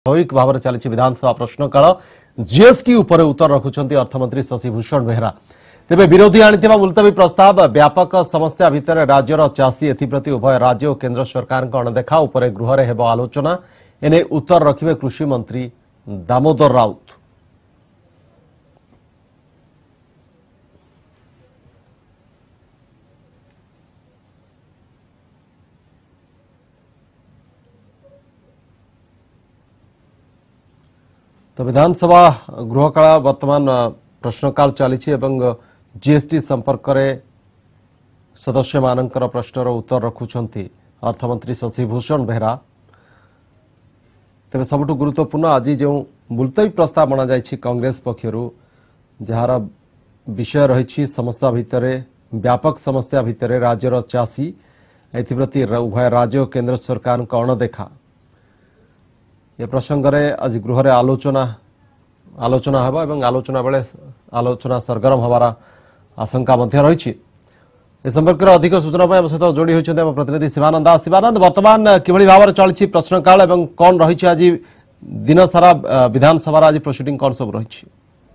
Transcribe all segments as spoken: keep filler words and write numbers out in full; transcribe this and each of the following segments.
स्वाभाविक भाव में चली विधानसभा प्रश्नकाल जीएसटी उपर उत्तर रखुंट अर्थमंत्री शशि भूषण बेहेरा। तेबे विरोधी आनिथिबा मुलतवी प्रस्ताव व्यापक समस्या भितर राज्यर चाषी एप्रति उभय राज्य और केन्द्र सरकार अणदेखा उपर गृह में हेब आलोचना। एने उत्तर रखिबे कृषि मंत्री दामोदर राउत। तो विधानसभा गृहकाल वर्तमान प्रश्नकाल चली जीएसटी संपर्क में सदस्य मानकर प्रश्नर उत्तर रखुंट अर्थमंत्री शशि भूषण बेहेरा। तेज सबुठ गुरुत्वपूर्ण आज जो मुलतवी प्रस्ताव बना जाइए कांग्रेस पक्षर जार विषय रही समस्या भितर व्यापक समस्या भितर राज्यर चाषी एप्रति उभय राज्य और केन्द्र सरकार अणदेखा ये प्रसंग में आज गृह में आलोचना आलोचना हेबा एवं आलोचना बेले आलोचना सरगरम हमारा आशंका रही। इस संपर्क में अधिक सूचना आम सहित जोड़ी होती प्रतिनिधि शिवानंद दास। शिवानंद, वर्तमान किभली भाव में चली प्रश्नकाल एवं कौन रही आज दिन सारा विधानसभा आज प्रोसीडिंग कौन सब रही?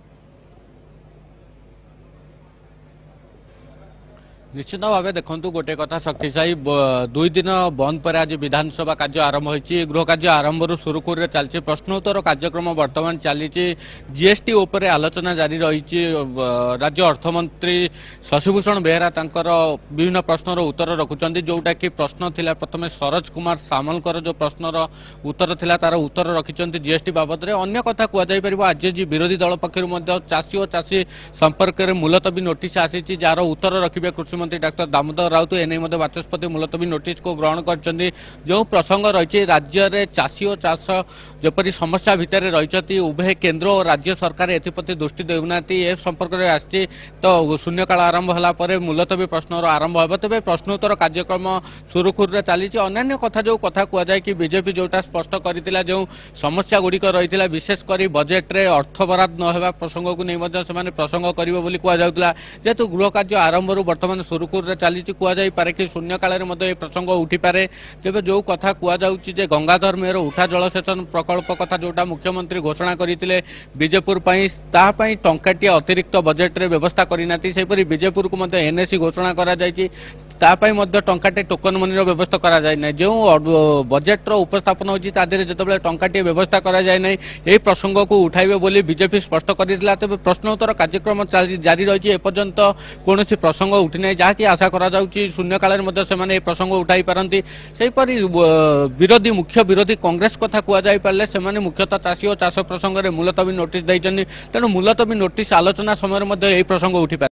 निश्चित भाव देखु गोटे कथा शक्तिशायी दुई दिन बंद पर आज विधानसभा कार्य आरंभ होती गृह कार्य आरंभ सुरुखुर चलती प्रश्नोत्तर कार्यक्रम वर्तमान चली जीएसटी उपर आलोचना जारी रही। राज्य अर्थमंत्री शशि भूषण बेहेरा विभिन्न प्रश्नर उत्तर रखुंट जोटा कि प्रश्न थिला प्रथम सरोज कुमार सामलकर जो प्रश्नर उत्तर थिला तार उत्तर रखिंट जीएसटी बाबद में अन्य कथा कहुपर आज जी विरोधी दल पक्षर चाषी और चाषी संपर्क में मुलतवी नोटिस आसी जार उत्तर रखिए कृषि मंत्री डॉक्टर दामोदर राउत एने बाचस्पति मुलतवी नोटिस को ग्रहण कर जो प्रसंग रही राज्य में चाषी और चाष जपरी समस्या भितर रही उभय केन्द्र और राज्य सरकार एप्रति दृष्टि देना ए संपर्क में आसी तो शून्यकाल आरंभ होला मुलतवी प्रश्न आरंभ हो तेज प्रश्नोत्तर कार्यक्रम सुरुखुर चली। अन्य कथा जो कथा कहुए कि बीजेपी जोटा स्पष्ट करथिला जो समस्या गुड़िक रही विशेषकर बजेट रे अर्थ बराद न प्रसंग को नहीं प्रसंग करिवे बोली कहुला जेहेतु गृह कार्य आरंभ वर्तमान सुरुखुर चली कहुई कि शून्यकाल प्रसंग उठिपे तेज जो कथा कहुचे गंगाधर मेहर उठा जलसेचन प्रकल्प कथा जोटा मुख्यमंत्री घोषणा करते बीजेपुर टंकाटिया अतिरिक्त बजेट रे व्यवस्था करना सेपरी बीजेपुर को एनएसी घोषणा करा जायछि तापाई मध्य टंकाटे टोकन मनी व्यवस्था करा जाय नै जो बजेट रो उपस्थापन होछि तादेरे जतबेले टंकाटे व्यवस्था करा जाय नै एही प्रसंग को उठाइबे बोली बीजेपी स्पष्ट करितला। तेबे प्रश्नोत्तर कार्यक्रम जारी रहिछि एपर्यंत कोनोसी प्रसंग उठि नै जाकि आशा करा जाउछि शून्यकाल मध्य सेमाने ए प्रसंग उठाई पारंती। सेपरि विरोधी मुख्य विरोधी कांग्रेस कथा कुआ जाय पारले सेमाने मुख्यतः चाषी और चाष प्रसंग रे मुलतवी नोटिस दैछन्ति तेणु मुलतवी नोटिस आलोचना समय मध्य ए प्रसंग उठि